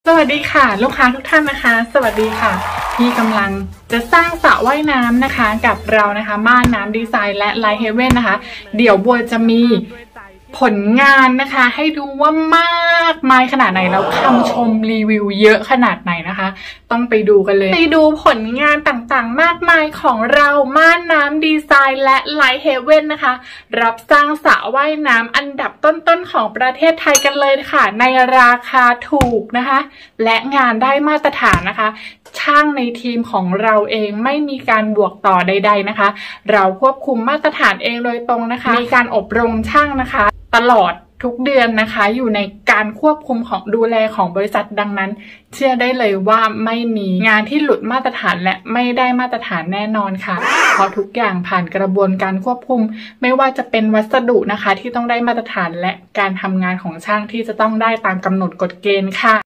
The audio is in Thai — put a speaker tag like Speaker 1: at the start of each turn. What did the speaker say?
Speaker 1: วัสดีค่ะลูกค้าทุกท่านนะคะสวัสดีค่ะที่กำลังจะสร้างสระว่ายน้ำนะคะกับเรานะคะม่านน้ำดีไซน์และไลท์เฮเว่นนะคะเดี๋ยวบัวจะมีผลงานนะคะให้ดูว่ามากมายขนาดไหนแล้วคำชมรีวิวเยอะขนาดไหนนะคะต้องไปดูกันเลยไปดูผลงานต่างๆมากมายของเราม่านน้ำดีไซน์และไลท์เฮเว่นนะคะรับสร้างสระว่ายน้ำอันดับต้นๆของประเทศไทยกันเลยค่ะในราคาถูกนะคะและงานได้มาตรฐานนะคะช่างในทีมของเราเองไม่มีการบวกต่อใดๆนะคะเราควบคุมมาตรฐานเองโดยตรงนะคะมีการอบรมช่างนะคะตลอดทุกเดือนนะคะอยู่ในการควบคุมของดูแลของบริษัทดังนั้นเชื่อได้เลยว่าไม่มีงานที่หลุดมาตรฐานและไม่ได้มาตรฐานแน่นอนค่ะเพราะทุกอย่างผ่านกระบวนการควบคุมไม่ว่าจะเป็นวัสดุนะคะที่ต้องได้มาตรฐานและการทำงานของช่างที่จะต้องได้ตามกำหนดกฎเกณฑ์ค่ะ